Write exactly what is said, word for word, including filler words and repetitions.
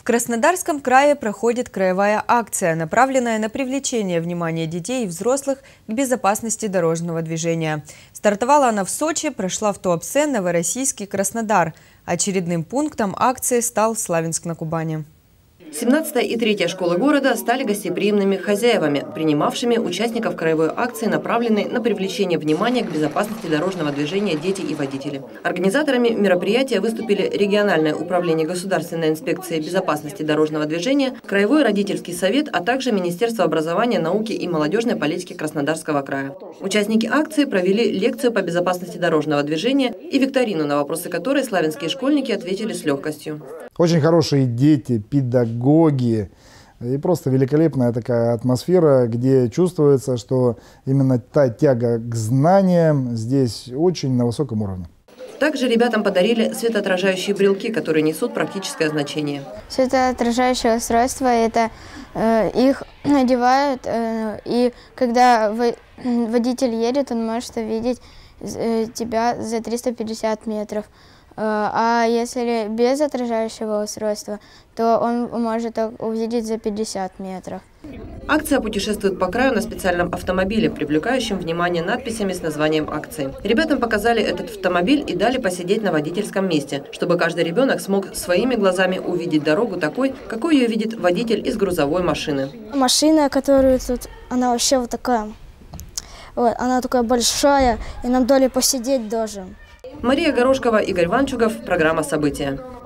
Краснодарском крае проходит краевая акция, направленная на привлечение внимания детей и взрослых к безопасности дорожного движения. Стартовала она в Сочи, прошла в Туапсе, Новороссийск и Краснодар. Очередным пунктом акции стал Славянск на Кубани. семнадцатая и третья школы города стали гостеприимными хозяевами, принимавшими участников краевой акции, направленной на привлечение внимания к безопасности дорожного движения дети и водители. Организаторами мероприятия выступили региональное управление Государственной инспекции безопасности дорожного движения, Краевой родительский совет, а также Министерство образования, науки и молодежной политики Краснодарского края. Участники акции провели лекцию по безопасности дорожного движения и викторину, на вопросы которой славянские школьники ответили с легкостью. Очень хорошие дети, педагоги и просто великолепная такая атмосфера, где чувствуется, что именно та тяга к знаниям здесь очень на высоком уровне. Также ребятам подарили светоотражающие брелки, которые несут практическое значение. Светоотражающее устройство, это э, их надевают, э, и когда водитель едет, он может увидеть э, тебя за триста пятьдесят метров. А если без отражающего устройства, то он может увидеть за пятьдесят метров. Акция путешествует по краю на специальном автомобиле, привлекающем внимание надписями с названием акции. Ребятам показали этот автомобиль и дали посидеть на водительском месте, чтобы каждый ребенок смог своими глазами увидеть дорогу такой, какой ее видит водитель из грузовой машины. Машина, которую тут, она вообще вот такая, вот, она такая большая, и нам дали посидеть даже. Мария Горошкова, Игорь Ванчугов. Программа «События».